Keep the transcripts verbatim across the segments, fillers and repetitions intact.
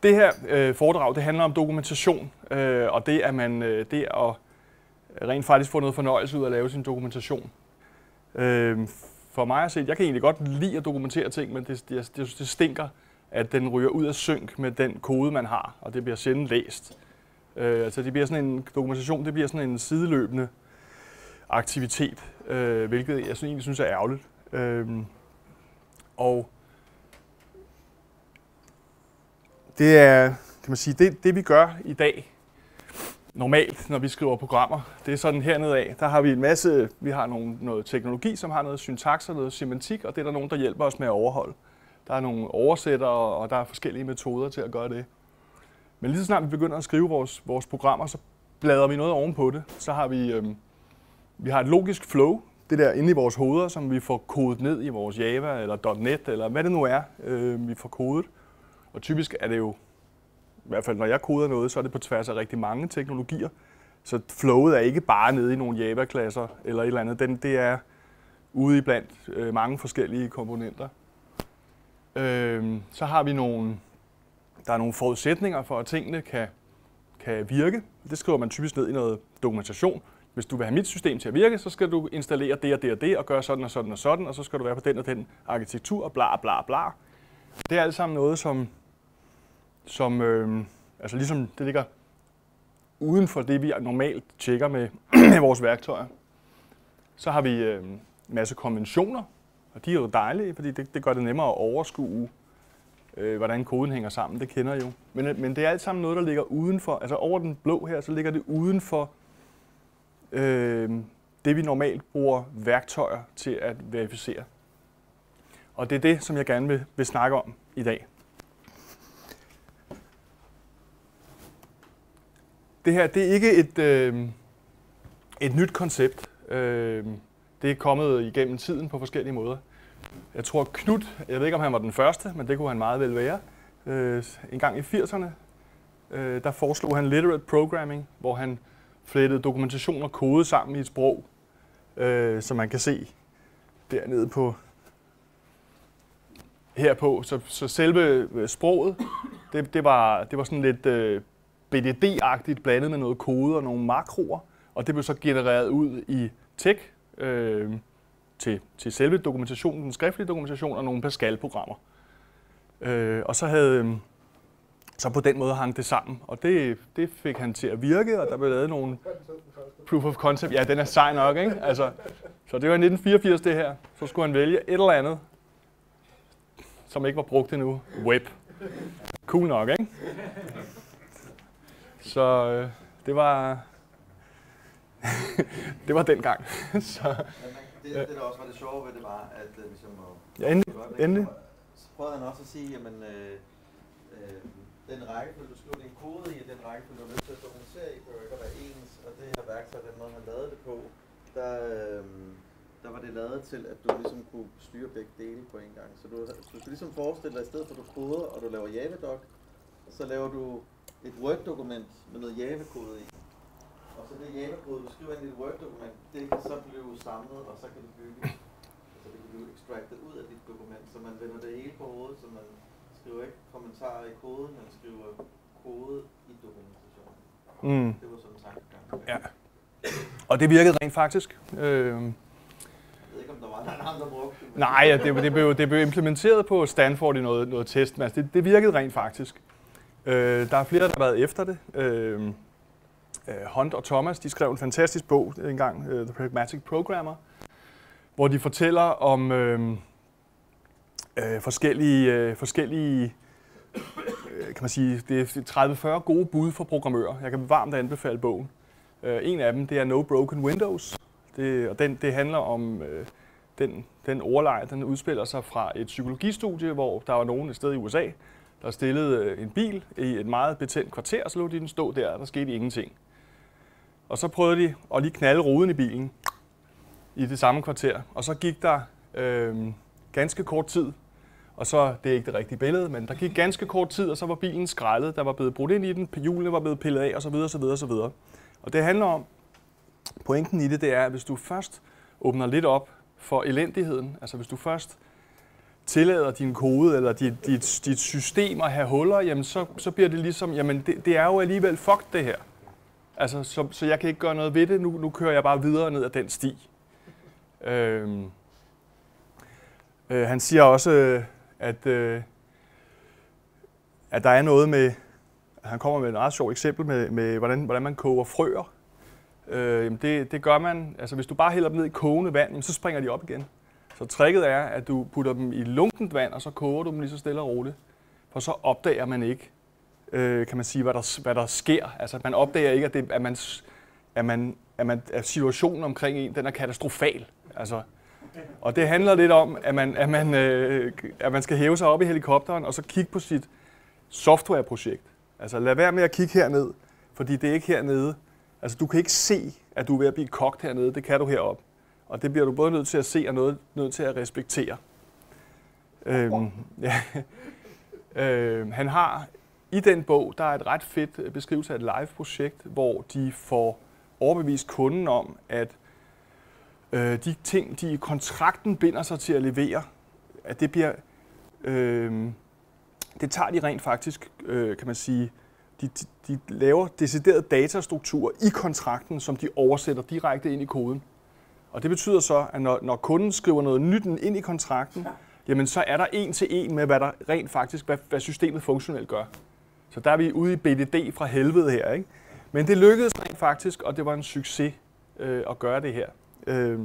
Det her øh, foredrag, det handler om dokumentation, øh, og det, at man øh, det at rent faktisk få noget fornøjelse ud af at lave sin dokumentation. Øh, for mig at se, jeg kan egentlig godt lide at dokumentere ting, men det, det, det, det stinker, at den ryger ud af synk med den kode, man har, og det bliver sjældent læst. Øh, altså det bliver sådan en dokumentation, det bliver sådan en sideløbende aktivitet, øh, hvilket jeg egentlig synes er ærgerligt. Øh, og det er, kan man sige, det, det vi gør i dag, normalt, når vi skriver programmer, det er sådan hernede af. Der har vi en masse, vi har nogle, noget teknologi, som har noget syntaks og noget semantik, og det er der nogen, der hjælper os med at overholde. Der er nogle oversættere, og der er forskellige metoder til at gøre det. Men lige så snart vi begynder at skrive vores, vores programmer, så bladrer vi noget ovenpå det. Så har vi, øhm, vi har et logisk flow, det der inde i vores hoveder, som vi får kodet ned i vores Java eller .net, eller hvad det nu er, øh, vi får kodet. Og typisk er det jo, i hvert fald når jeg koder noget, så er det på tværs af rigtig mange teknologier. Så flowet er ikke bare nede i nogle Java-klasser eller et eller andet. Den, det er ude i blandt øh, mange forskellige komponenter. Øh, så har vi nogle, der er nogle forudsætninger for, at tingene kan, kan virke. Det skriver man typisk ned i noget dokumentation. Hvis du vil have mit system til at virke, så skal du installere det og det og det, og gøre sådan og sådan og sådan, og så skal du være på den og den arkitektur, og bla bla bla. Det er alt sammen noget, som, som øh, altså ligesom det ligger uden for det, vi normalt tjekker med, med vores værktøjer. Så har vi øh, en masse konventioner, og de er jo dejlige, fordi det, det gør det nemmere at overskue, øh, hvordan koden hænger sammen. Det kender I jo. Men, men det er alt sammen noget, der ligger uden for, altså over den blå her, så ligger det uden for øh, det, vi normalt bruger værktøjer til at verificere. Og det er det, som jeg gerne vil, vil snakke om i dag. Det her, det er ikke et, øh, et nyt koncept. Øh, det er kommet igennem tiden på forskellige måder. Jeg tror Knut, jeg ved ikke om han var den første, men det kunne han meget vel være. Øh, en gang i firserne, øh, der foreslog han literate programming, hvor han flettede dokumentation og kode sammen i et sprog, øh, som man kan se dernede på herpå. Så, så selve sproget, det, det, var, det var sådan lidt øh, B D D-agtigt blandet med noget kode og nogle makroer, og det blev så genereret ud i text øh, til, til selve dokumentationen, den skriftlige dokumentation og nogle Pascal-programmer. Øh, og så havde så på den måde hang det sammen, og det, det fik han til at virke, og der blev lavet nogle proof of concept. Ja, den er sej nok, ikke? Altså, så det var i nitten fireogfirs det her. Så skulle han vælge et eller andet, som ikke var brugt endnu. Web. Cool nok, ikke? Så øh, det var det var dengang. Så, det, det, der også var det sjove ved det var, at øh, ligesom ja, endelig, endelig. Så prøvede han også at sige, jamen øh, øh, den rækkefølge, du skriver din kode i, og den rækkefølge, du er nødt til at dokumentere i, behøver ikke at være ens, og det her værktøj, den måde han lavede det på, der, øh, der var det lavet til, at du ligesom kunne styre begge dele på en gang. Så du, du skal ligesom forestille dig, at i stedet for at du koder, og du laver Java-doc, så laver du et Word-dokument med noget Java-kode i. Og så det Java-kode, du skriver ind i et Word-dokument, det kan så blive samlet, og så kan du bygge, så det kan blive extracted ud af dit dokument, så man vender det hele på hovedet, så man skriver ikke kommentarer i koden, man skriver kode i dokumentationen. Mm. Det var sådan en tankegang. Ja. Og det virkede rent faktisk. Øh, Jeg ved ikke, om der var nogen andre, der brugte det. nej, ja, det, det, blev, det blev implementeret på Stanford i noget, noget test, men altså det, det virkede rent faktisk. Øh, der er flere, der har været efter det. Øh, Hunt og Thomas, de skrev en fantastisk bog engang, uh, The Pragmatic Programmer, hvor de fortæller om øh, øh, forskellige, øh, forskellige øh, kan man sige, det er tredive til fyrre gode bud for programmører. Jeg kan varmt anbefale bogen. Øh, en af dem, det er No Broken Windows, det, og den, det handler om øh, den, den overleg, den udspiller sig fra et psykologistudie, hvor der var nogen et sted i U S A, der stillede en bil i et meget betændt kvarter, og så lod de den stå der, og der skete ingenting. Og så prøvede de at lige knalde ruden i bilen i det samme kvarter, og så gik der øh, ganske kort tid, og så, det er ikke det rigtige billede, men der gik ganske kort tid, og så var bilen skrællet, der var blevet brudt ind i den, hjulene var blevet pillet af, og så videre, så videre, så videre. Og det handler om, pointen i det, det er, at hvis du først åbner lidt op for elendigheden, altså hvis du først tillader din kode eller dit, dit, dit system at have huller, jamen så, så bliver det ligesom, jamen det, det er jo alligevel fuck det her. Altså, så, så jeg kan ikke gøre noget ved det, nu, nu kører jeg bare videre ned ad den sti. Øhm, øh, han siger også, at, øh, at der er noget med, han kommer med et ret sjovt eksempel med, med hvordan, hvordan man koger frøer. Øh, det, det gør man, altså hvis du bare hælder dem ned i kogende vand, jamen, så springer de op igen. Så tricket er, at du putter dem i lunkent vand, og så koger du dem lige så stille og roligt. For så opdager man ikke, øh, kan man sige, hvad der, hvad der sker. Altså man opdager ikke, at, det, at, man, at, man, at, man, at situationen omkring en, den er katastrofal. Altså, og det handler lidt om, at man, at, man, øh, at man skal hæve sig op i helikopteren, og så kigge på sit softwareprojekt. Altså lad være med at kigge herned, fordi det er ikke hernede. Altså du kan ikke se, at du er ved at blive kogt hernede, det kan du heroppe. Og det bliver du både nødt til at se og nødt, nødt til at respektere. Øhm, ja. øhm, han har i den bog, der er et ret fedt beskrivelse af et live-projekt, hvor de får overbevist kunden om, at øh, de ting, de i kontrakten binder sig til at levere, at det bliver, øh, det tager de rent faktisk, øh, kan man sige, de, de, de laver deciderede datastrukturer i kontrakten, som de oversætter direkte ind i koden. Og det betyder så, at når, når kunden skriver noget nyt ind i kontrakten, jamen så er der en til en med, hvad der rent faktisk, hvad, hvad systemet funktionelt gør. Så der er vi ude i B D D fra helvede her, ikke? Men det lykkedes rent faktisk, og det var en succes øh, at gøre det her. Øh,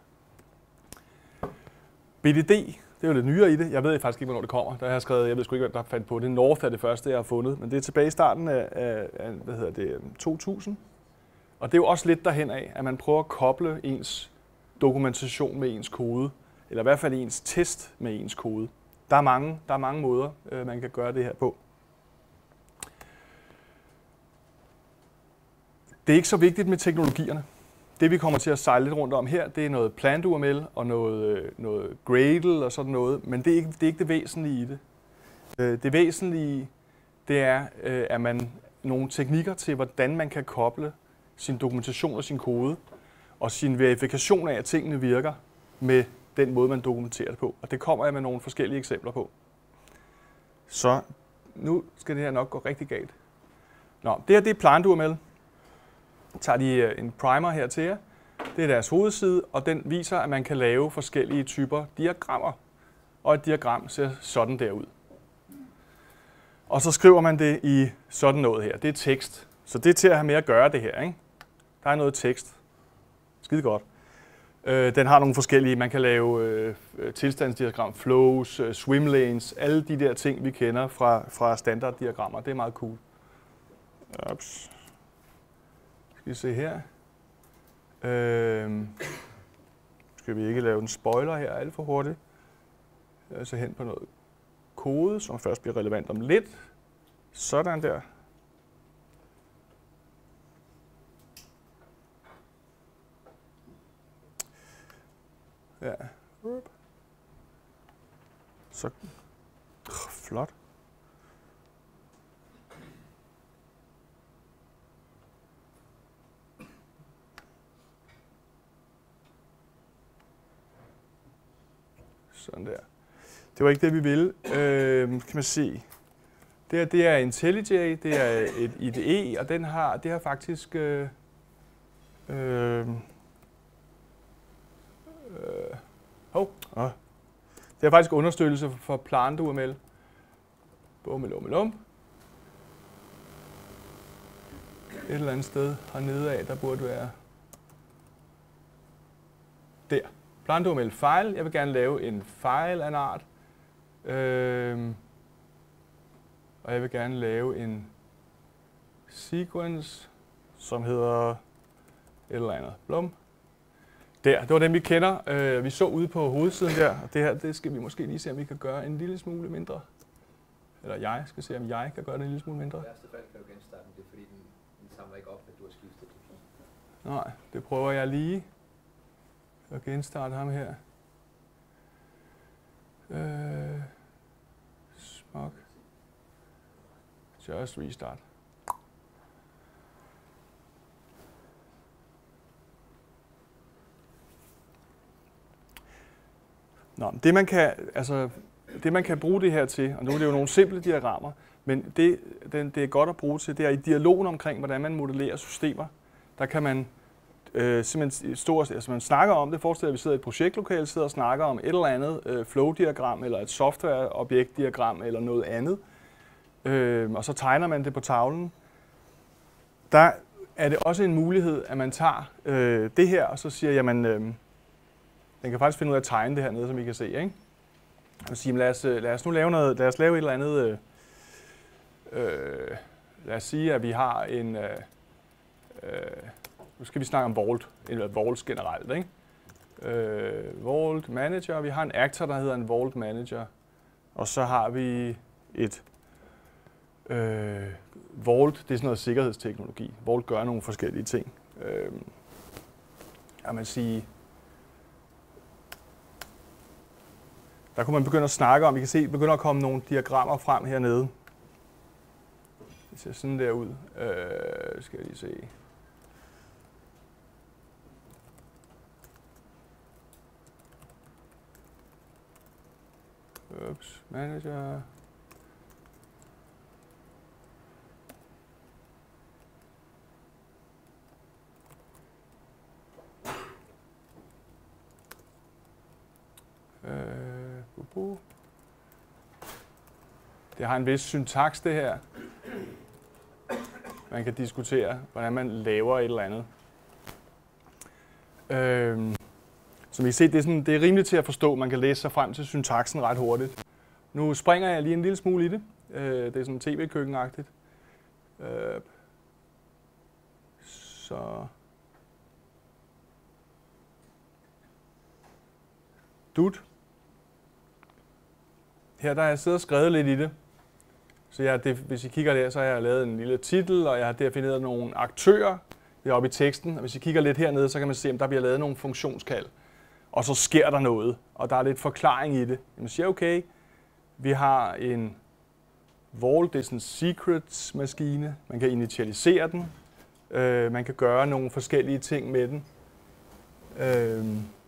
B D D, det er jo lidt nyere i det. Jeg ved faktisk ikke, hvornår det kommer. Der har jeg skrevet, jeg ved sgu ikke, hvem der fandt på det. North er det første, jeg har fundet, men det er tilbage i starten af, af, af hvad hedder det, to tusind. Og det er jo også lidt derhen af, at man prøver at koble ens dokumentation med ens kode, eller i hvert fald ens test med ens kode. Der er mange, der er mange måder, øh, man kan gøre det her på. Det er ikke så vigtigt med teknologierne. Det vi kommer til at sejle lidt rundt om her, det er noget plant U M L og noget, noget Gradle og sådan noget, men det er ikke det, er ikke det væsentlige i det. Det væsentlige, det er, at man nogle teknikker til, hvordan man kan koble sin dokumentation og sin kode, og sin verifikation af, at tingene virker med den måde, man dokumenterer det på. Og det kommer jeg med nogle forskellige eksempler på. Så nu skal det her nok gå rigtig galt. Nå, det her det er plant U M L. Tager de en primer her til jer. Det er deres hovedside, og den viser, at man kan lave forskellige typer diagrammer. Og et diagram ser sådan der ud. Og så skriver man det i sådan noget her. Det er tekst. Så det er til at have med at gøre det her, ikke? Der er noget tekst. Skide godt. Øh, den har nogle forskellige, man kan lave øh, tilstandsdiagram, flows, øh, swim lanes, alle de der ting, vi kender fra, fra standarddiagrammer. Det er meget cool. Ups. Skal vi se her. Øh, skal vi ikke lave en spoiler her alt for hurtigt. Jeg så hen på noget kode, som først bliver relevant om lidt. Sådan der. Ja. Så flot. Sådan der. Det var ikke det, vi ville. Øh, kan man se. Det her, det er IntelliJ, det er et I D E, og den har, det har faktisk øh, øh, øh, oh, oh. det har faktisk understøttelse for plant U M L. Bummelummelum. Et eller andet sted hernede af, der burde være der. Plant U M L file. Jeg vil gerne lave en file af en art. Øhm, og jeg vil gerne lave en sequence, som hedder et eller andet. Blum. Der, det var den, vi kender. Øh, vi så ude på hovedsiden der, og det her, det skal vi måske lige se, om vi kan gøre en lille smule mindre. Eller jeg skal se, om jeg kan gøre det en lille smule mindre. I værste fald kan du genstarte den, det er fordi den, den samler ikke op, at du har skiftet det. Nej, det prøver jeg lige at genstarte ham her. Øh, smuk. Just restart. Nå, det man kan, altså, det man kan bruge det her til, og nu er det jo nogle simple diagrammer, men det, det, det er godt at bruge til, det er i dialogen omkring, hvordan man modellerer systemer. Der kan man øh, simpelthen stå, altså man snakker om det, forestiller at vi sidder i et projektlokale, sidder og snakker om et eller andet øh, flow-diagram, eller et software-objekt-diagram, eller noget andet, øh, og så tegner man det på tavlen. Der er det også en mulighed, at man tager øh, det her, og så siger, jamen, øh, den kan faktisk finde ud af at tegne det her nede, som I kan se, ikke? Og sige, lad os, lad os nu lave noget, lad os lave et eller andet, øh, øh, lad os sige, at vi har en, øh, øh, nu skal vi snakke om Vault, eller Vaults generelt, ikke? Øh, Vault Manager, vi har en actor, der hedder en Vault Manager, og så har vi et øh, Vault, det er sådan noget sikkerhedsteknologi. Vault gør nogle forskellige ting. Øh, kan man sige, der kunne man begynde at snakke om, I kan se, begynder at komme nogle diagrammer frem hernede. Det ser sådan der ud. Øh, skal jeg lige se. Ups, manager. Øh, bu bu. Det har en vis syntaks, det her. Man kan diskutere, hvordan man laver et eller andet. Øh, som I kan se, det er, sådan, det er rimeligt til at forstå. Man kan læse sig frem til syntaksen ret hurtigt. Nu springer jeg lige en lille smule i det. Øh, det er sådan tv-køkkenagtigt. Øh, så... Dut. Her der har jeg siddet og skrevet lidt i det. Så jeg, det, hvis I kigger der, så har jeg lavet en lille titel, og jeg har defineret nogle aktører deroppe i teksten. Og hvis I kigger lidt hernede, så kan man se, at der bliver lavet nogle funktionskald. Og så sker der noget, og der er lidt forklaring i det. Man siger, okay, vi har en Vault, det er sådan en secrets-maskine. Man kan initialisere den. Øh, man kan gøre nogle forskellige ting med den. Øh,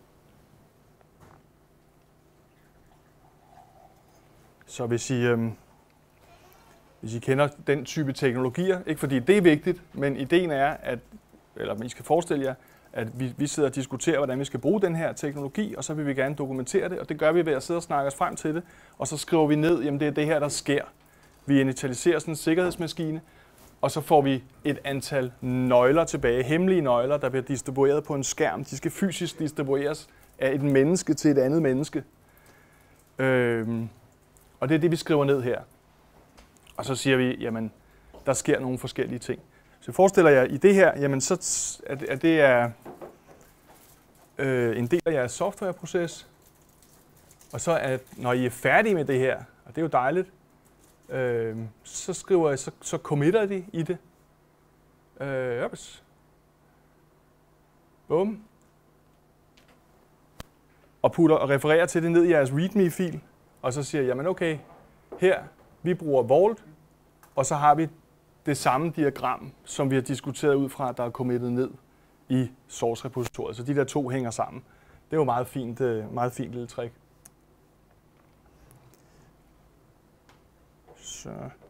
Så hvis I, øhm, hvis I kender den type teknologier, ikke fordi det er vigtigt, men ideen er, at, eller I skal forestille jer, at vi, vi sidder og diskuterer, hvordan vi skal bruge den her teknologi, og så vil vi gerne dokumentere det, og det gør vi ved at sidde og snakke os frem til det, og så skriver vi ned, jamen det er det her, der sker. Vi initialiserer sådan en sikkerhedsmaskine, og så får vi et antal nøgler tilbage, hemmelige nøgler, der bliver distribueret på en skærm. De skal fysisk distribueres af et menneske til et andet menneske. Øhm, Og det er det, vi skriver ned her. Og så siger vi, jamen, der sker nogle forskellige ting. Så forestiller jeg i det her, jamen, så at det er øh, en del af jeres softwareproces. Og så at når I er færdige med det her, og det er jo dejligt, øh, så skriver jeg, så, så committer de i det. Øh, ops. Bum. Og putter og refererer til det ned i jeres readme-fil. Og så siger jeg, jamen okay, her, vi bruger Vault, og så har vi det samme diagram, som vi har diskuteret ud fra, der er committet ned i source-repositoriet. Så de der to hænger sammen. Det er jo meget fint, meget fint lille trick. Så.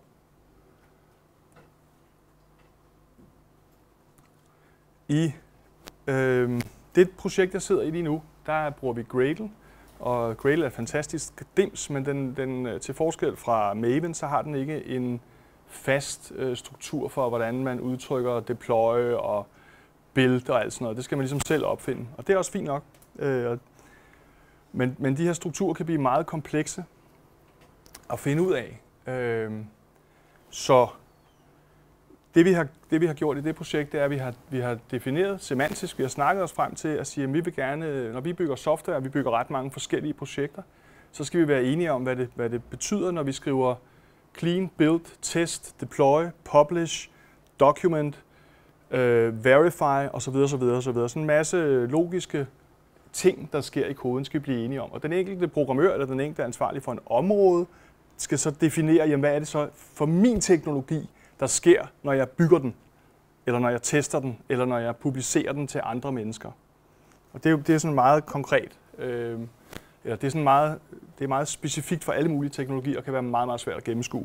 I øh, det projekt, jeg sidder i lige nu, der bruger vi Gradle. Og Gradle er fantastisk dims, men den, den, til forskel fra Maven, så har den ikke en fast øh, struktur for, hvordan man udtrykker deploy og build og alt sådan noget. Det skal man ligesom selv opfinde, og det er også fint nok. Øh, men, men de her strukturer kan blive meget komplekse at finde ud af. Øh, så det vi, har, det vi har gjort i det projekt, det er, at vi har, vi har defineret semantisk, vi har snakket os frem til at sige, at vi vil gerne, når vi bygger software, og vi bygger ret mange forskellige projekter, så skal vi være enige om, hvad det, hvad det betyder, når vi skriver clean, build, test, deploy, publish, document, øh, verify osv. osv. osv. Sådan en masse logiske ting, der sker i koden, skal vi blive enige om. Og den enkelte programmør, eller den enkelte ansvarlig for en område, skal så definere, jamen, hvad er det så for min teknologi, der sker, når jeg bygger den, eller når jeg tester den, eller når jeg publicerer den til andre mennesker. Og det er jo det er sådan meget konkret. Øh, Eller det er sådan meget, det er meget specifikt for alle mulige teknologier og kan være meget, meget svært at gennemskue.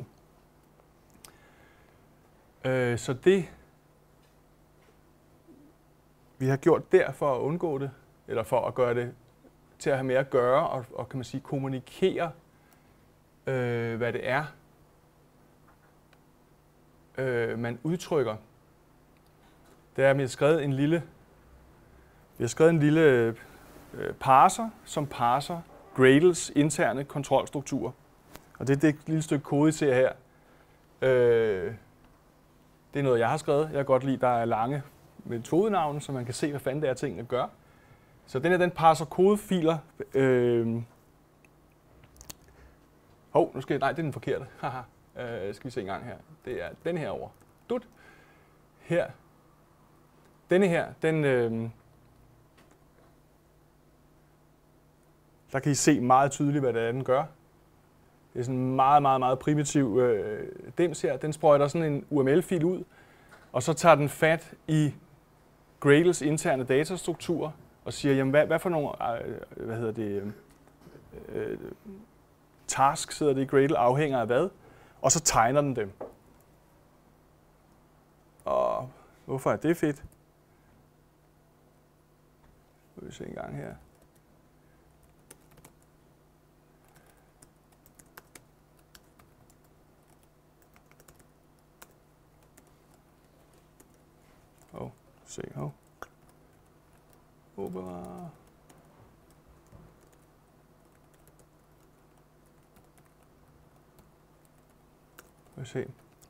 Øh, så det, vi har gjort der for at undgå det, eller for at gøre det til at have mere at gøre og, og kan man sige, kommunikere, øh, hvad det er, øh, man udtrykker. Det er, at vi har skrevet en lille, vi har skrevet en lille øh, parser, som parser Gradles interne kontrolstruktur. Og det er det lille stykke kode, I ser her. Øh, det er noget, jeg har skrevet. Jeg kan godt lide, at der er lange metodenavne, så man kan se, hvad fanden det er, tingene gør. Så den her, den parser kodefiler. Øh, hov, nu skal jeg, nej, det er den forkerte. Haha. øh, skal vi se en gang her. Det er den her over. Dut. Her. Denne her, den, øh, der kan I se meget tydeligt, hvad det er, den gør. Det er sådan en meget, meget, meget primitiv øh, dims her. Den sprøjter sådan en U M L-fil ud, og så tager den fat i Gradles interne datastruktur og siger, jamen, hvad, hvad for nogle øh, hvad hedder det, øh, tasks hedder det i Gradle, afhænger af hvad, og så tegner den dem. Og hvorfor er det fedt? Vi se en gang her. Åh, oh, se, åh. Oh. Opera. Vi se.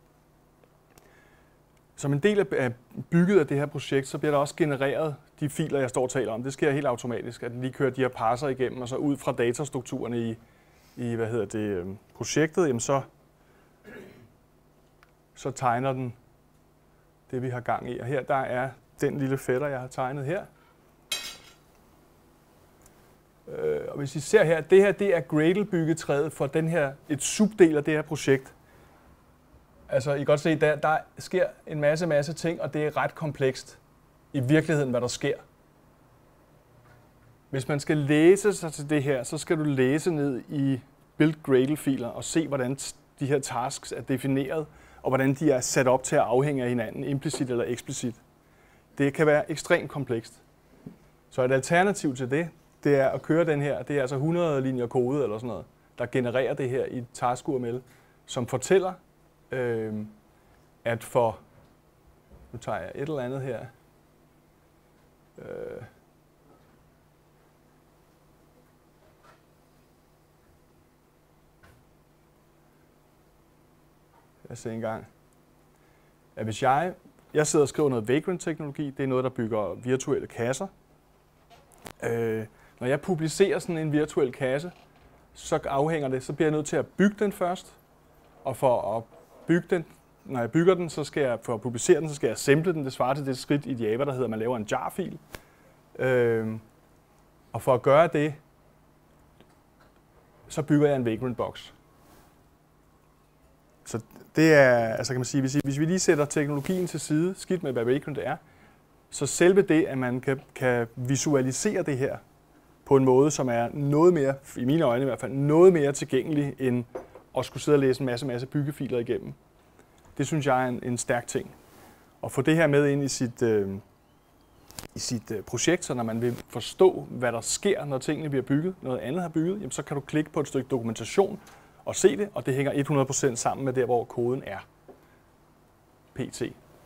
Som en del af bygget af det her projekt, så bliver der også genereret de filer, jeg står og taler om. Det sker helt automatisk, at den lige kører de her parser igennem, og så ud fra datastrukturerne i, i hvad hedder det, projektet, jamen så, så tegner den det, vi har gang i. Og her der er den lille fætter, jeg har tegnet her. Øh, og hvis I ser her, det her det er Gradle-byggetræet for den her, et subdel af det her projekt. Altså, I kan godt se, der, der sker en masse, masse ting, og det er ret komplekst i virkeligheden, hvad der sker. Hvis man skal læse sig til det her, så skal du læse ned i Build Gradle-filer og se, hvordan de her tasks er defineret, og hvordan de er sat op til at afhænge af hinanden, implicit eller eksplicit. Det kan være ekstremt komplekst. Så et alternativ til det, det er at køre den her, det er altså hundrede linjer kode eller sådan noget, der genererer det her i task U M L, som fortæller, øh, at for, nu tager jeg et eller andet her, øh, jeg ser en gang, at hvis jeg, jeg sidder og skriver noget Vagrant-teknologi, det er noget, der bygger virtuelle kasser. Øh, når jeg publicerer sådan en virtuel kasse, så afhænger det, så bliver jeg nødt til at bygge den først, og for at bygge den, når jeg bygger den, så skal jeg, for at publicere den, så skal jeg sample den. Det svarer til det skridt i Java, der hedder, at man laver en jar-fil. Øh, og for at gøre det, så bygger jeg en Vagrant-box. Så det er, altså kan man sige, hvis, I, hvis vi lige sætter teknologien til side, skidt med hvad Vagrant er, så selve det, at man kan, kan visualisere det her på en måde, som er noget mere, i mine øjne i hvert fald, noget mere tilgængelig end at skulle sidde og læse en masse, masse byggefiler igennem. Det synes jeg er en, en stærk ting. Og få det her med ind i sit, øh, i sit øh, projekt, så når man vil forstå, hvad der sker, når tingene bliver bygget, noget andet har bygget, jamen, så kan du klikke på et stykke dokumentation og se det, og det hænger hundrede procent sammen med der, hvor koden er. P T.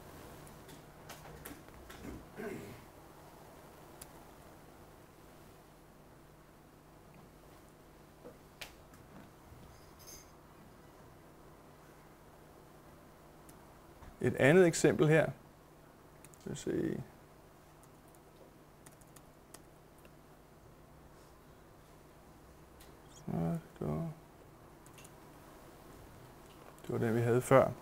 Et andet eksempel her. Skal vi se. Så, det var, det var den, vi havde før.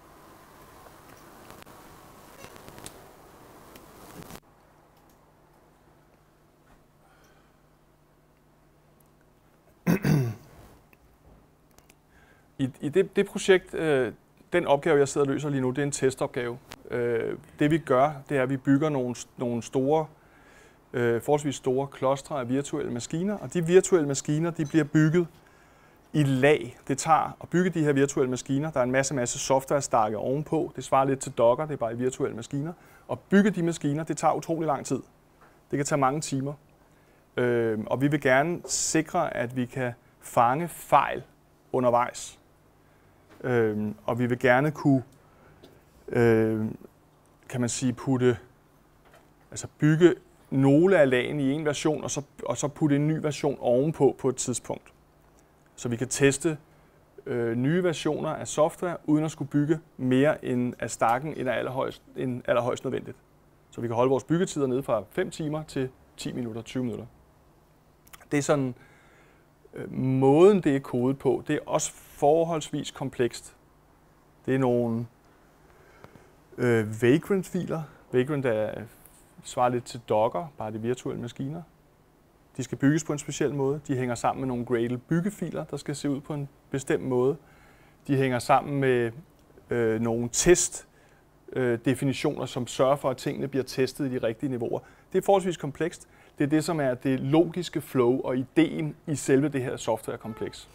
I, i det, det projekt, øh, den opgave, jeg sidder og løser lige nu, det er en testopgave. Øh, det vi gør, det er, at vi bygger nogle, nogle store øh, forholdsvis store klostre af virtuelle maskiner, og de virtuelle maskiner, de bliver bygget i lag. Det tager at bygge de her virtuelle maskiner. Der er en masse, masse software stakket ovenpå. Det svarer lidt til Docker, det er bare i virtuelle maskiner. Og bygge de maskiner, det tager utrolig lang tid. Det kan tage mange timer. Øh, og vi vil gerne sikre, at vi kan fange fejl undervejs. Øh, og vi vil gerne kunne, øh, kan man sige, putte, altså bygge nogle af lagene i en version, og så, og så putte en ny version ovenpå på et tidspunkt. Så vi kan teste øh, nye versioner af software, uden at skulle bygge mere end af stakken end allerhøjst, end allerhøjst nødvendigt. Så vi kan holde vores byggetider nede fra fem timer til ti minutter, tyve minutter. Det er sådan, øh, måden det er kodet på, det er også forholdsvis komplekst. Det er nogle øh, Vagrant-filer. Vagrant er, svarer lidt til Docker, bare de virtuelle maskiner. De skal bygges på en speciel måde. De hænger sammen med nogle Gradle byggefiler, der skal se ud på en bestemt måde. De hænger sammen med øh, nogle testdefinitioner, øh, som sørger for, at tingene bliver testet i de rigtige niveauer. Det er forholdsvis komplekst. Det er det, som er det logiske flow og ideen i selve det her softwarekompleks.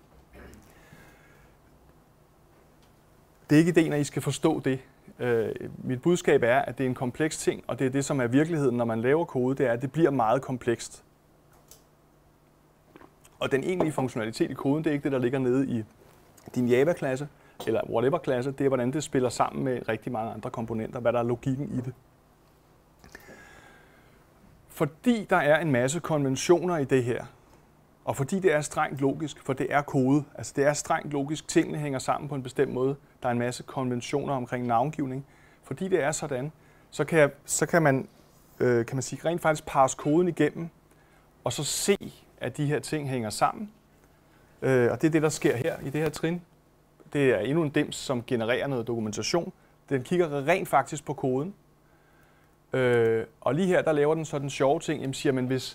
Det er ikke ideen, at I skal forstå det. Øh, mit budskab er, at det er en kompleks ting, og det er det, som er virkeligheden, når man laver kode, det er, at det bliver meget komplekst. Og den egentlige funktionalitet i koden, det er ikke det, der ligger nede i din Java-klasse, eller whatever-klasse, det er, hvordan det spiller sammen med rigtig mange andre komponenter, hvad der er logikken i det. Fordi der er en masse konventioner i det her, og fordi det er strengt logisk, for det er kode, altså det er strengt logisk, tingene hænger sammen på en bestemt måde, der er en masse konventioner omkring navngivning, fordi det er sådan, så kan, jeg, så kan man, øh, kan man sige, rent faktisk parse koden igennem, og så se, at de her ting hænger sammen. Øh, og det er det, der sker her i det her trin. Det er endnu en dims, som genererer noget dokumentation. Den kigger rent faktisk på koden. Øh, og lige her, der laver den så den sjove ting, jamen siger man, hvis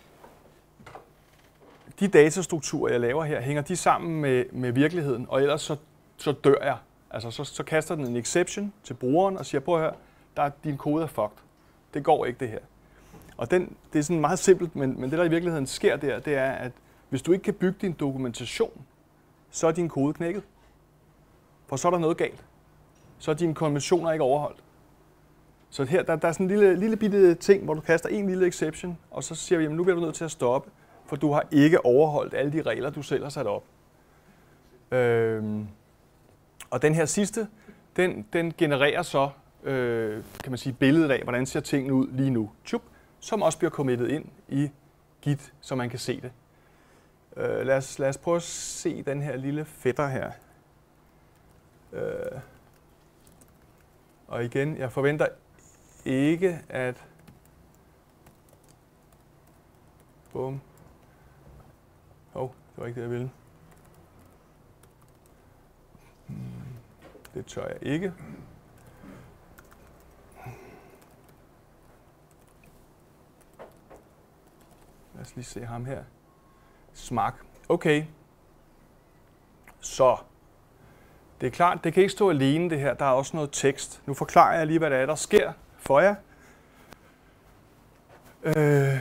de datastrukturer, jeg laver her, hænger de sammen med, med virkeligheden, og ellers så, så dør jeg. Altså så, så kaster den en exception til brugeren og siger, prøv at høre, der er, din kode er fucked. Det går ikke det her. Og den, det er sådan meget simpelt, men, men det der i virkeligheden sker der, det er, at hvis du ikke kan bygge din dokumentation, så er din kode knækket. For så er der noget galt. Så er dine konventioner ikke overholdt. Så her, der, der er sådan en lille, lille bitte ting, hvor du kaster en lille exception, og så siger vi, jamen nu bliver du nødt til at stoppe, for du har ikke overholdt alle de regler, du selv har sat op. Øhm, og den her sidste, den, den genererer så, øh, kan man sige, billedet af, hvordan ser tingene ud lige nu. Tjup, som også bliver committet ind i Git, så man kan se det. Øh, lad, os, lad os prøve at se den her lille fætter her. Øh, og igen, jeg forventer ikke, at... Bum. Åh, oh, det var ikke det, jeg ville. Hmm, det tør jeg ikke. Lad os lige se ham her. Smak. Okay. Så. Det er klart, det kan ikke stå alene det her. Der er også noget tekst. Nu forklarer jeg lige, hvad der er, der sker for jer. Øh.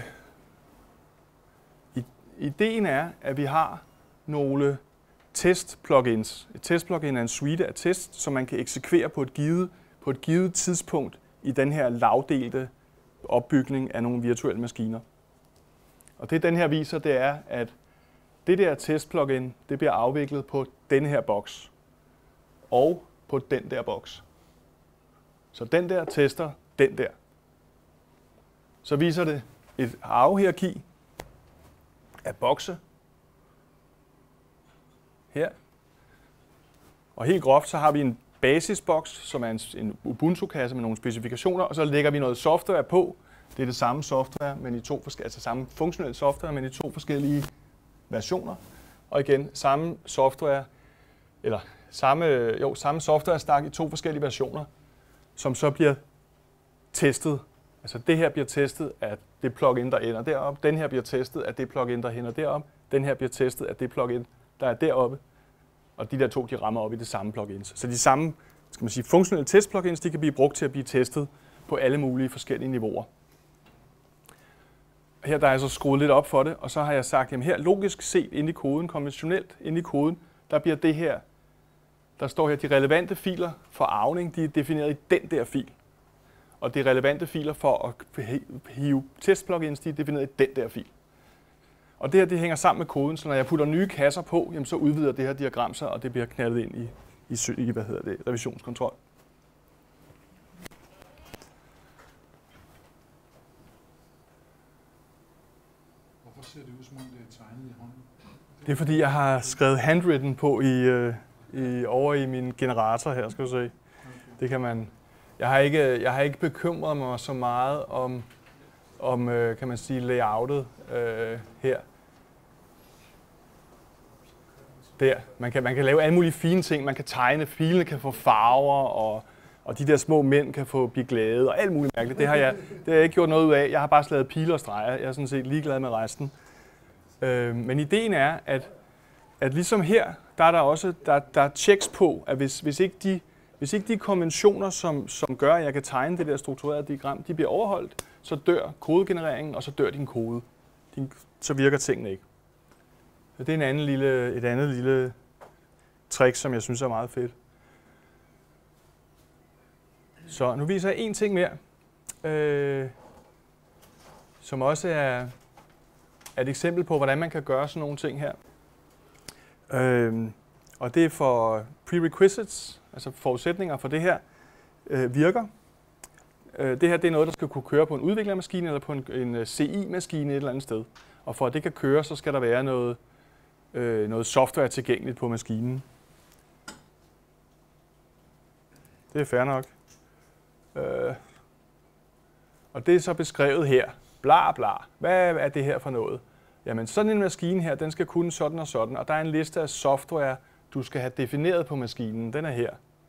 Ideen er, at vi har nogle test-plugins. Et test-plugin er en suite af test, som man kan eksekvere på et givet, på et givet tidspunkt i den her lavdelte opbygning af nogle virtuelle maskiner. Og det den her viser, det er, at det der test-plugin, det bliver afviklet på den her boks og på den der boks. Så den der tester den der. Så viser det et arvehierarki af bokse her. Og helt groft, så har vi en basisboks, som er en, en Ubuntu-kasse med nogle specifikationer, og så lægger vi noget software på. Det er det samme software, men i to forskellige, altså samme funktionelle software, men i to forskellige versioner. Og igen, samme software, eller samme, jo, samme software stak i to forskellige versioner, som så bliver testet. Altså det her bliver testet af det plugin, der ender derop. Den her bliver testet af det plugin, der ender derop. Den her bliver testet af det plugin, der er deroppe. Og de der to, de rammer op i det samme plugins. Så de samme, skal man sige, funktionelle testplugins, de kan blive brugt til at blive testet på alle mulige forskellige niveauer. her der er jeg så skruet lidt op for det, og så har jeg sagt, jamen her logisk set ind i koden, konventionelt ind i koden, der bliver det her, der står her, de relevante filer for arvning, de er defineret i den der fil. Og de relevante filer for at hive testplugins, de er defineret i den der fil. Og det her, det hænger sammen med koden, så når jeg putter nye kasser på, jamen, så udvider det her diagram sig, og det bliver knaldet ind i, i, i hvad hedder det, revisionskontrol. Hvorfor ser det ud, som om det er tegnet i hånden? Det er fordi, jeg har skrevet handwritten på i, øh, i, over i min generator her, skal du se. Okay. Det kan man. Jeg har ikke, jeg har ikke bekymret mig så meget om, om øh, kan man sige, layoutet øh, her. Der. Man kan, man kan lave alle mulige fine ting. Man kan tegne, filene kan få farver, og, og de der små mænd kan få blive glade, og alt muligt mærkeligt. Det har jeg, det har jeg ikke gjort noget ud af. Jeg har bare lavet piler og streger. Jeg er sådan set ligeglad med resten. Øh, men ideen er, at, at ligesom her, der er der også der, der er checks på, at hvis, hvis, ikke de, hvis ikke de konventioner, som, som gør, at jeg kan tegne det der strukturerede diagram, de bliver overholdt, så dør kodegenereringen, og så dør din kode. Din, så virker tingene ikke. Så det er en anden lille, et andet lille trick, som jeg synes er meget fedt. Så nu viser jeg en ting mere, øh, som også er, er et eksempel på, hvordan man kan gøre sådan nogle ting her. Øh, og det er for prerequisites, altså forudsætninger for det her, øh, virker. Øh, det her det er noget, der skal kunne køre på en udviklermaskine eller på en, en C I-maskine et eller andet sted. Og for at det kan køre, så skal der være noget, øh, noget software tilgængeligt på maskinen. Det er fair nok. Øh, og det er så beskrevet her. Bla bla. Hvad er det her for noget? Jamen sådan en maskine her, den skal kunne sådan og sådan, og der er en liste af software, du skal have defineret på maskinen. Den er her.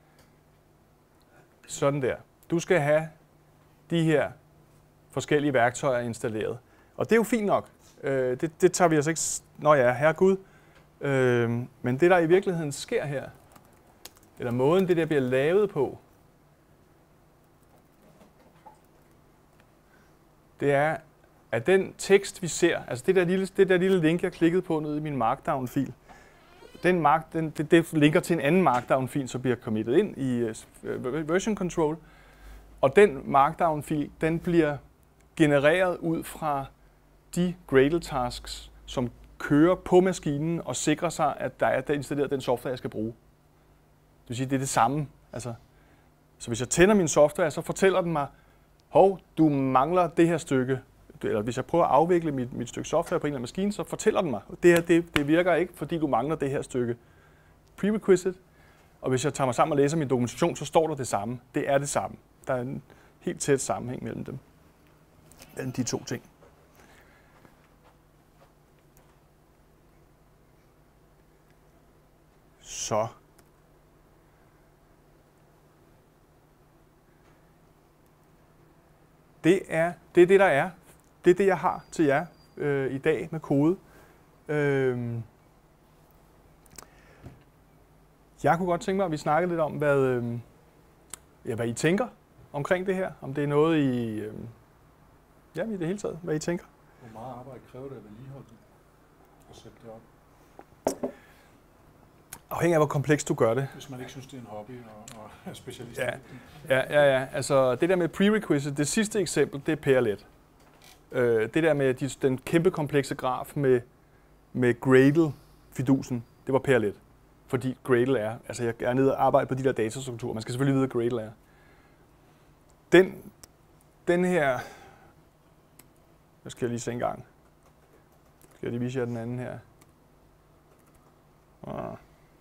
Sådan der. Du skal have de her forskellige værktøjer installeret. Og det er jo fint nok. Øh, det, det tager vi altså ikke... Nå ja, herregud. Øh, men det, der i virkeligheden sker her, eller måden det der bliver lavet på, det er, at den tekst, vi ser, altså det der lille, det der lille link, jeg klikkede på nede i min Markdown-fil, den mark, den, det, det linker til en anden Markdown-fil, som bliver committet ind i uh, version control. Og den Markdown-fil, den bliver genereret ud fra de Gradle tasks, som kører på maskinen og sikrer sig, at der er installeret den software, jeg skal bruge. Det vil sige, det er det samme. Altså, så hvis jeg tænder min software, så fortæller den mig, hov, du mangler det her stykke. Eller hvis jeg prøver at afvikle mit, mit stykke software på en eller anden maskine, så fortæller den mig, det her det, det virker ikke, fordi du mangler det her stykke prerequisite. Og hvis jeg tager mig sammen og læser min dokumentation, så står der det samme. Det er det samme. Der er en helt tæt sammenhæng mellem dem. Mellem de to ting. Så. Det er det, er det der er. Det er det, jeg har til jer øh, i dag med kode. Øh, jeg kunne godt tænke mig, at vi snakkede lidt om, hvad, øh, ja, hvad I tænker omkring det her. Om det er noget, I... Øh, ja, i det hele taget, hvad I tænker. Hvor meget arbejde kræver det at vedligeholde det og sætte det op? Afhængig af, hvor komplekst du gør det. Hvis man ikke synes, det er en hobby og, og er specialist. Ja, ja, ja, ja. Altså det der med prerequisite, det sidste eksempel, det er pærelet. Øh, det der med de, den kæmpe komplekse graf med, med Gradle-fidusen, det var pærelet. Fordi Gradle er, altså jeg er nede og arbejder på de der datastrukturer, man skal selvfølgelig vide, hvad Gradle er. Den, den her, jeg skal lige se en gang. Skal jeg lige vise jer den anden her. Ah.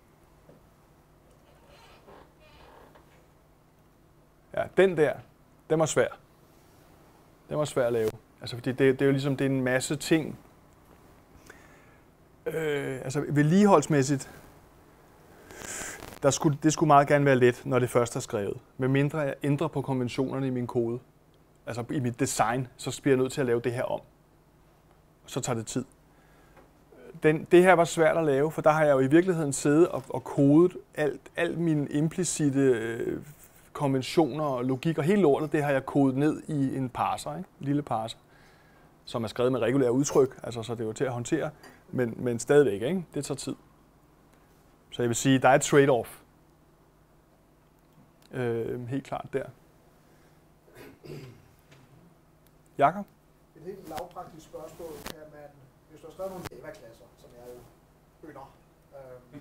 Ja, den der, den var svær. Den var svær at lave. Altså, fordi det, det er jo ligesom, det er en masse ting. Øh, altså, vedligeholdsmæssigt, der skulle, det skulle meget gerne være let, når det først er skrevet. Med mindre jeg ændrer på konventionerne i min kode, altså i mit design, så bliver jeg nødt til at lave det her om. Så tager det tid. Den, det her var svært at lave, for der har jeg jo i virkeligheden siddet og, og kodet alt, alt mine implicite øh, konventioner og logik, og hele lortet, det har jeg kodet ned i en parser, ikke? En lille parser. som er skrevet med regulære udtryk, altså så det er jo til at håndtere, men, men stadigvæk, ikke? Det tager tid. Så jeg vil sige, der er et trade-off. Øh, helt klart der. Jakob? Et helt lavpraktisk spørgsmål. Kan man, hvis du har skrevet nogle Java-klasser, som jeg jo ynder, øhm,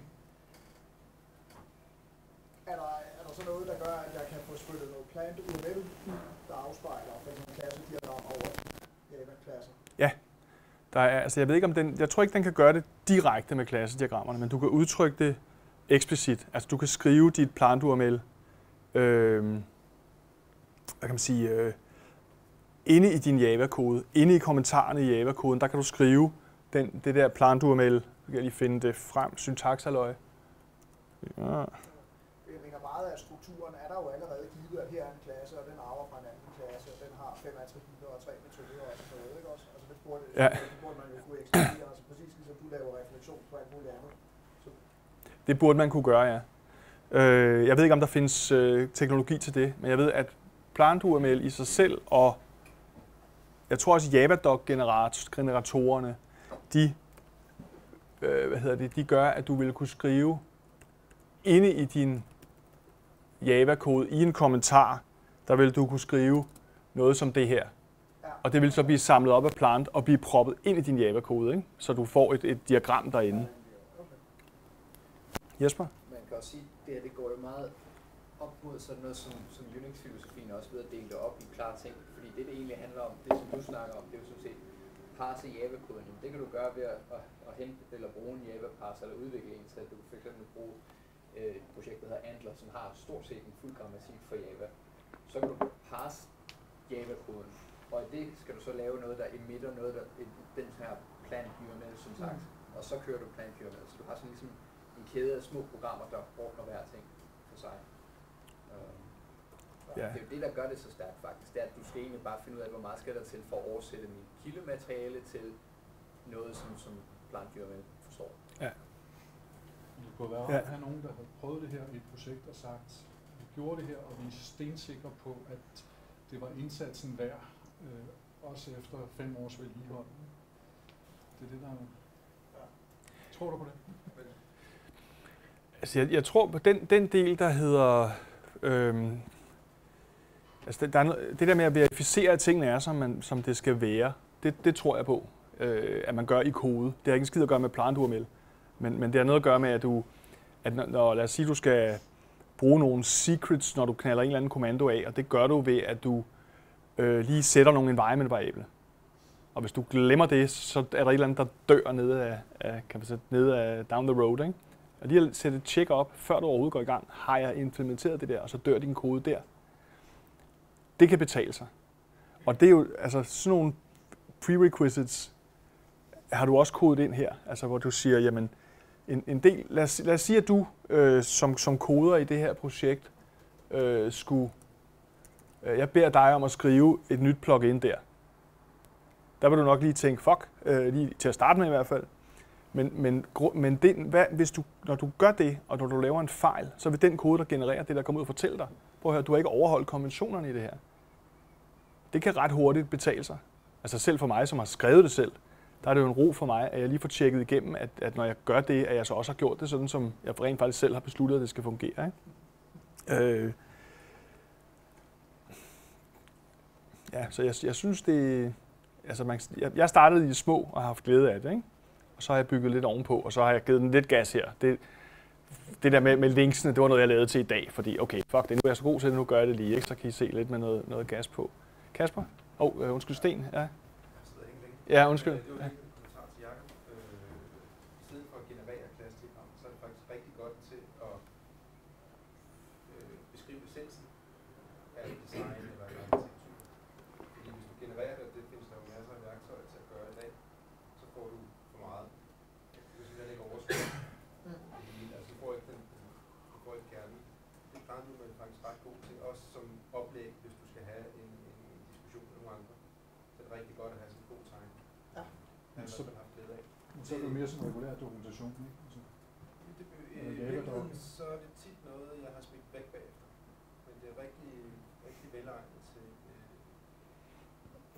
er, der, er der så noget, der gør, at jeg kan få spyttet noget plant U M L, der afspejler hvilken klassediagram over Java-klasser? Ja. Der er, altså jeg ved ikke om den, jeg tror ikke, den kan gøre det direkte med klassediagrammerne, men du kan udtrykke det eksplicit. Altså du kan skrive dit plant U M L, øh, hvad kan man sige, øh, inde i din Java-kode, inde i kommentarerne i Java-koden, der kan du skrive den, det der plant U M L. Så kan jeg lige finde det frem, syntaksaløje. Ja. Jeg mener, meget af strukturen er der jo allerede givet, at her er en klasse, og den arver fra en anden klasse, og den har fem attributter og tre metoder og sådan noget, ikke også? Altså det burde, Ja. det burde man jo kunne ekspedere, altså præcis ligesom du laver refleksion på alt muligt andet. Så. Det burde man kunne gøre, ja. Øh, jeg ved ikke, om der findes øh, teknologi til det, men jeg ved, at plant U M L i sig selv, og jeg tror også Javadoc-generatorerne, de, øh, hvad hedder det, de gør, at du vil kunne skrive inde i din Java-kode, i en kommentar, der vil du kunne skrive noget som det her. Og det vil så blive samlet op af plant og blive proppet ind i din Java-kode, ikke? Så du får et, et diagram derinde. Jesper? Man kan også sige, at det her det går jo meget op mod sådan noget, som, som Unix-filosofien også ved at dele det op i klare ting. Fordi det, det egentlig handler om, det som du snakker om, det er jo sådan set parse Java-koden. Det kan du gøre ved at, at, at hente eller bruge en Java-parser eller udvikle en til, at du kan for eksempel bruge øh, et projekt, der hedder Antler, som har stort set en fuld grammatik for Java. Så kan du parse Java-koden, og i det skal du så lave noget, der emitter noget, der den her plant U M L syntaks, og så kører du plant U M L. Så du har sådan ligesom en kæde af små programmer, der ordner hver ting for sig. Um, ja. Det er jo det, der gør det så stærkt faktisk. Det er, at du skal egentlig bare finde ud af, hvor meget skal der til for at oversætte mit kildemateriale til noget, som, som plant U M L forstår. Ja. Det kunne være rart at have nogen, der har prøvet det her i et projekt og sagt, vi gjorde det her, og vi er stensikre på, at det var indsatsen værd, øh, også efter fem års vedligehold. Det er det, der er. Ja. Tror du på det? Altså, jeg, jeg tror på den, den del, der hedder... Øhm, altså, der er noget, det der med at verificere, at tingene er, som, man, som det skal være, det, det tror jeg på, øh, at man gør i kode. Det har ikke en skid at gøre med plant U M L, men, men det har noget at gøre med, at du... At når, når, lad os sige, du skal bruge nogle secrets, når du knalder en eller anden kommando af, og det gør du ved, at du øh, lige sætter nogle environment variable. Og hvis du glemmer det, så er der et eller andet, der dør nede af, af, kan man sige, nede af down the road, ikke? Og lige at sætte et check op, før du overhovedet går i gang, har jeg implementeret det der, og så dør din kode der. Det kan betale sig. Og det er jo, altså sådan nogle prerequisites, har du også kodet ind her, altså hvor du siger, jamen, en, en del, lad os, lad os sige, at du øh, som, som koder i det her projekt, øh, skulle, øh, jeg beder dig om at skrive et nyt plugin der. Der vil du nok lige tænke, fuck, øh, lige til at starte med i hvert fald. Men, men, men det, hvad, hvis du, når du gør det, og når du laver en fejl, så vil den kode, der genererer det, der kommer ud og fortælle dig, prøv at høre, du har ikke overholdt konventionerne i det her. Det kan ret hurtigt betale sig. Altså selv for mig, som har skrevet det selv, der er det jo en ro for mig, at jeg lige får tjekket igennem, at, at når jeg gør det, at jeg så også har gjort det sådan, som jeg rent faktisk selv har besluttet, at det skal fungere. Ikke? Øh, ja, så jeg, jeg synes, det... Altså man, jeg, jeg startede i det små og har haft glæde af det, ikke? Og så har jeg bygget lidt ovenpå, og så har jeg givet den lidt gas her. Det, det der med, med linksene, det var noget, jeg lavede til i dag, fordi okay, fuck det, nu er jeg så god til det, nu gør jeg det lige, ikke? Så kan I se lidt med noget, noget gas på. Kasper? Åh, oh, uh, undskyld, Sten. Ja, ja undskyld. Det var en kommentar til Jakob. I stedet for at generere klassediagram, så er det faktisk rigtig godt til at beskrive essensen af et design eller en arkitektur. Fordi hvis du genererer det, det findes der jo masser af værktøjer til at gøre i dag, så får du for meget. Du kan simpelthen ikke overskue. Altså, du får ikke den, du får ikke kernen. Det er du er faktisk ret god til, også som oplæg, hvis du skal have en, en, en diskussion med nogle andre. Så er det rigtig godt at have sådan en god tegn. Ja. Men så, så er det mere sådan en regulær dokumentation, ikke? Altså, det, I virkeligheden så er det tit noget, jeg har smidt væk bagefter. Men det er rigtig, rigtig velegnet til øh,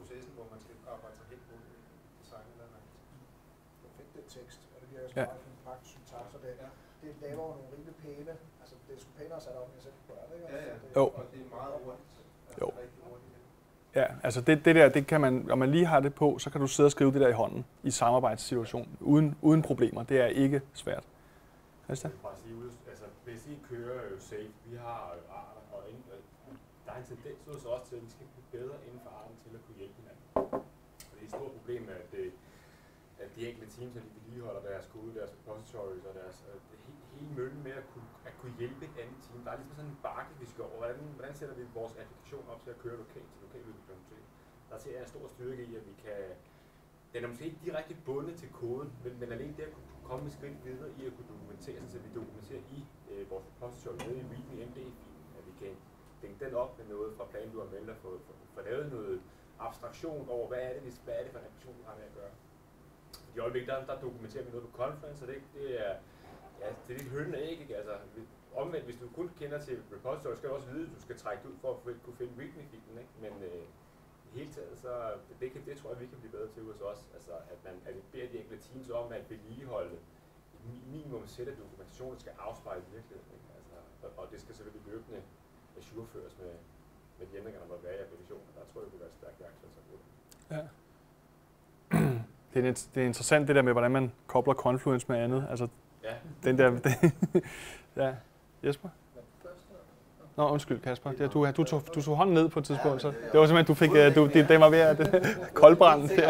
processen, hvor man skal arbejde sig hen mod design eller noget. Perfekt tekst, og det bliver jo Ja. meget for en praktisk syntaks, og det, det laver jo nogle rimelig pæne, altså det er sgu pænere sat op, end jeg selv kunne gøre det, ikke? Ja, ja. Altså, det, Jo. Og det er meget hurtigt. Altså, Jo. rigtig hurtigt. Ja, altså det, det der, det kan man, når man lige har det på, så kan du sidde og skrive det der i hånden i samarbejdssituation uden, uden problemer. Det er ikke svært. Christian? Jeg vil bare sige, ude- altså, hvis I kører jo safe, vi har jo arter, og ingen- og der er en tendens hos os til, at vi skal blive bedre inden for arten til at kunne hjælpe hinanden. Og det er et stort problem, at, øh, at de enkelte teams, at de vedligeholder deres kode, deres repositories og deres, øh, det hele, hele møllen med at kunne, at kunne hjælpe et andet team. Der er ligesom sådan en bakke, vi skal over. Hvordan, hvordan sætter vi vores applikation op til at køre lokalt til lokaludvikling til? Der ser jeg en stor styrke i, at vi kan. Den er måske ikke direkte bundet til koden, men, men alene det at kunne komme et skridt videre i at kunne dokumentere, så vi dokumenterer i øh, vores repository nede i README M D-filen, at vi kan dænge den op med noget fra planen, du har meldt og få, få, få lavet noget abstraktion over, hvad er det, hvad er det for en applikation, vi har med at gøre. I øjeblikket, der, der dokumenterer vi noget på Confluence, og det, det er ja, det er lidt hønnen og æg, ikke? Altså, omvendt, hvis du kun kender til repository, skal du også vide, at du skal trække det ud for at kunne finde README-filen, ikke? Men øh, i hele taget, så det, kan, det tror jeg, vi kan blive bedre til hos os. Altså, at, man, at vi beder de enkelte teams om at vedligeholde et minimum sæt af dokumentation, der skal afspejle virkeligheden. Ikke? Altså, og, og det skal selvfølgelig løbende ajourføres med, med de ændringer, der må være i applikationen. Der tror jeg, det vil være et stærkt værktøj til at bruge det. Ja. Det er, det er interessant det der med, hvordan man kobler Confluence med andet. Altså, ja. Den der, det, ja. Jesper? Nå, undskyld Kasper. Det, du, du, tog, du tog hånden ned på et tidspunkt, så det var simpelthen, du fik, du, det, det var ved at koldbrænde. Ja.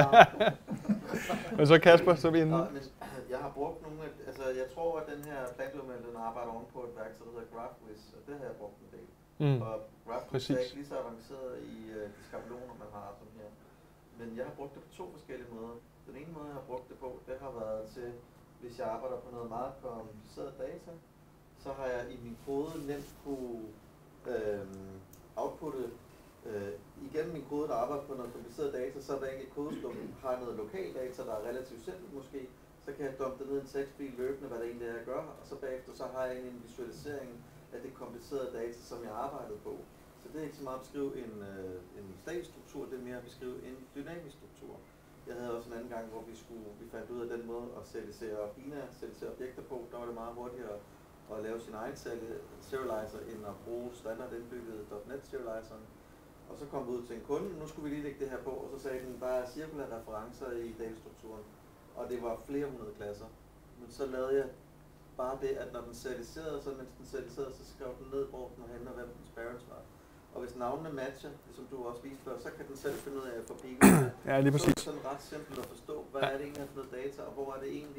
Men så Kasper, så er vi inde. Jeg har brugt nogle af, altså jeg tror, at den her plandomel, den arbejder oven på et værktøj, der hedder GraphWiz, og det har jeg brugt en del. Mm. Og GraphWiz er ikke lige så avanceret i uh, de skabeloner, man har som her. Men jeg har brugt det på to forskellige måder. Den ene måde, jeg har brugt det på, det har været til, hvis jeg arbejder på noget meget kompliceret data, så har jeg i min kode nemt kunne øhm, outputte øh, igennem min kode, der arbejder på noget kompliceret data, så hver enkelt kodestum har noget lokal data, der er relativt simpelt måske, så kan jeg dumpe det ned i en tekstfil løbende, hvad det egentlig er, jeg gør, og så bagefter så har jeg en visualisering af det komplicerede data, som jeg arbejdede på. Så det er ikke så meget at beskrive en, øh, en statisk struktur, det er mere at beskrive en dynamisk struktur. Jeg havde også en anden gang, hvor vi, skulle, vi fandt ud af den måde at serialisere bina, serialisere objekter på, der var det meget hurtigere at lave sin egen serializer, end at bruge standard indbygget .NET serializeren. Og så kom vi ud til en kunde, nu skulle vi lige lægge det her på, og så sagde den, der er cirkulære referencer i datastrukturen, og det var flere hundrede klasser. Men så lavede jeg bare det, at når den serialiserede, så mens den serialiserede, så skrev den ned, hvor den handler, hvem dens parents var. Og hvis navnene matcher, som du også viste før, så kan den selv finde ud af at få bilen. Ja, lige præcis. Så er det sådan ret simpelt at forstå, hvad ja. er det egentlig for noget data, og hvor er det egentlig,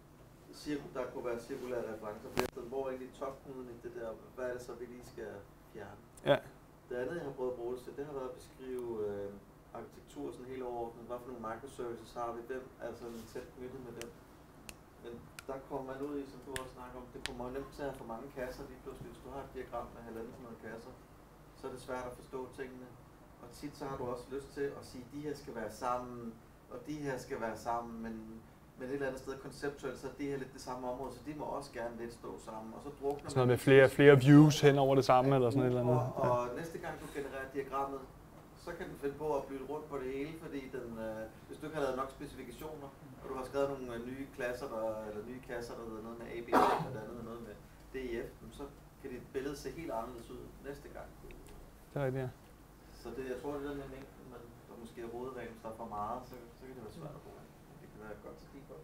der kunne være cirkulære referencer. Hvor er egentlig topknuden i det der, hvad er det så, vi lige skal fjerne? Ja. Det andet, jeg har prøvet at bruge det til, det har været at beskrive øh, arkitektur sådan helt overordnet. Hvad for nogle microservices har vi, hvem er sådan tæt knyttet med dem. Men der kommer man ud i, som du også snakker om, det kommer jo nemt til at have for mange kasser lige pludselig. Hvis du har et diagram med halvanden hundrede kasser, så er det svært at forstå tingene. Og tit så har du også lyst til at sige, at de her skal være sammen, og de her skal være sammen, men, men et eller andet sted konceptuelt, så er det her lidt det samme område, så de må også gerne lidt stå sammen. Og så drukner sådan noget med flere, flere views hen over det samme, eller sådan et eller andet. Og, og næste gang du genererer diagrammet, så kan den finde på at bytte rundt på det hele, fordi den, øh, hvis du ikke har lavet nok specifikationer, og du har skrevet nogle øh, nye klasser, der, eller nye kasser, der hedder noget med A B C, og det andet noget med D E F, så kan dit billede se helt anderledes ud næste gang. Det er rigtigt, ja. Så det, jeg tror, det er den her mængde, men der måske er hovedreglen, hvis der er for meget, så, så kan det være svært at bruge. Det kan være godt til godt.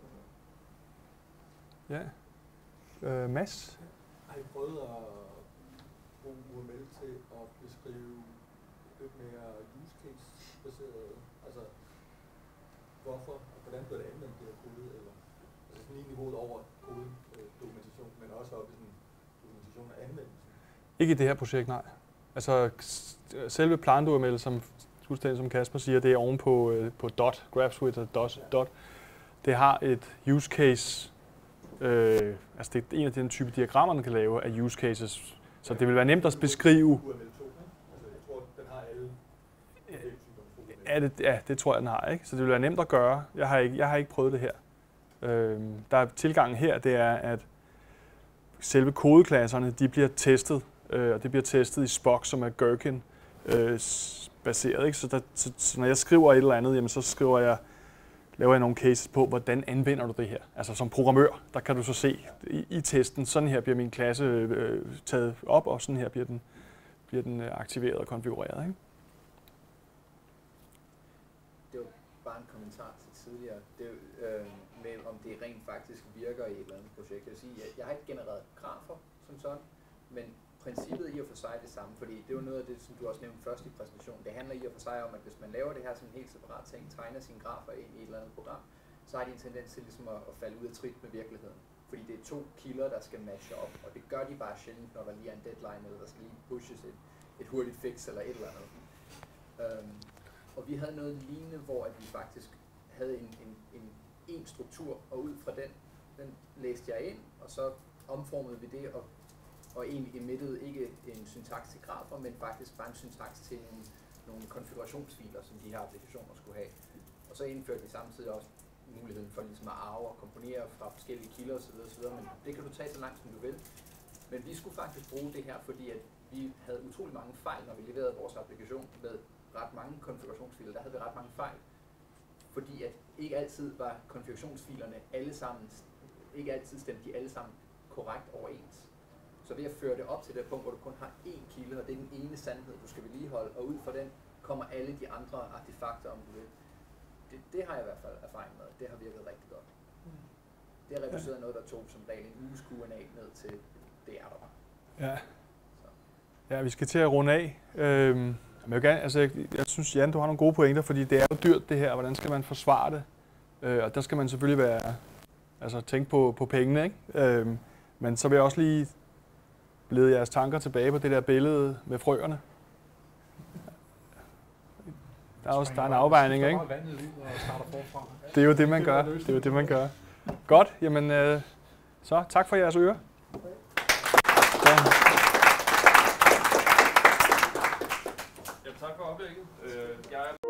Ja. Øh, Mads? Har I prøvet at bruge U M L til at beskrive lidt mere use case baseret, altså hvorfor og hvordan bliver det anvendt det her kode, eller altså sådan lige niveauet over kode øh, dokumentation, men også op i sådan dokumentation af anvendelsen? Ikke i det her projekt, nej. Altså selve plant-U M L, som som Kasper siger, det er oven på, øh, på dot, GraphSwiz og dot, dot. Det har et use case, øh, altså det er en af den type diagrammer, man kan lave af use cases. Så det vil være nemt at beskrive. Ja, det, ja, det tror jeg, den har, ikke? Så det vil være nemt at gøre. Jeg har ikke, jeg har ikke prøvet det her. Øh, der er tilgangen her, det er, at selve kodeklasserne, de bliver testet, øh, og det bliver testet i Spock, som er Gherkin, øh, baseret, ikke? Så, der, så, så når jeg skriver et eller andet, jamen, så skriver jeg, laver jeg nogle cases på, hvordan anvender du det her. Altså som programmør, der kan du så se i, i testen, sådan her bliver min klasse øh, taget op, og sådan her bliver den, bliver den aktiveret og konfigureret. Ikke? Det var bare en kommentar til tidligere, det, øh, med om det rent faktisk virker i et eller andet projekt. Jeg vil sige, jeg, jeg har ikke genereret grafer som sådan, men princippet i og for sig er det samme, fordi det var noget af det, som du også nævnte først i præsentationen. Det handler i og for sig om, at hvis man laver det her som en helt separat ting, tegner sine grafer ind i et eller andet program, så har de en tendens til ligesom at, at falde ud af trit med virkeligheden. Fordi det er to kilder, der skal matche op, og det gør de bare sjældent, når der lige er en deadline, eller der skal lige pushes et, et hurtigt fix eller et eller andet. Um, og vi havde noget lignende, hvor at vi faktisk havde en, en, en, en struktur, og ud fra den, den læste jeg ind, og så omformede vi det, og og egentlig emittede ikke en syntaks til grafer, men faktisk bare en syntaks til nogle, nogle konfigurationsfiler, som de her applikationer skulle have. Og så indførte vi samtidig også muligheden for ligesom at arve og komponere fra forskellige kilder osv. osv. Men det kan du tage så langt, som du vil. Men vi skulle faktisk bruge det her, fordi at vi havde utrolig mange fejl, når vi leverede vores applikation med ret mange konfigurationsfiler. Der havde vi ret mange fejl, fordi at ikke altid var konfigurationsfilerne alle sammen, ikke altid stemte de alle sammen korrekt overens. Så ved at føre det op til det punkt, hvor du kun har én kilde, og det er den ene sandhed, du skal vedligeholde, og ud fra den kommer alle de andre artefakter, om du vil. Det, det har jeg i hvert fald erfaring med. Det har virket rigtig godt. Det har reduceret noget, der tog som regel en uges Q and A ned til det er der bare. Ja. Ja, vi skal til at runde af. Øhm, jeg, vil gerne, altså, jeg, jeg synes, Jan, du har nogle gode pointer, fordi det er jo dyrt det her. Hvordan skal man forsvare det? Øh, og der skal man selvfølgelig være, altså, tænke på, på pengene, ikke? Øhm, men så vil jeg også lige lede jeres tanker tilbage på det der billede med frøerne. Der er også der er en afvejning, ikke? Det er jo det, man gør. Det er jo det, man gør. Godt, jamen øh, så tak for jeres øre. Så. Jamen, tak for oplægget. Jeg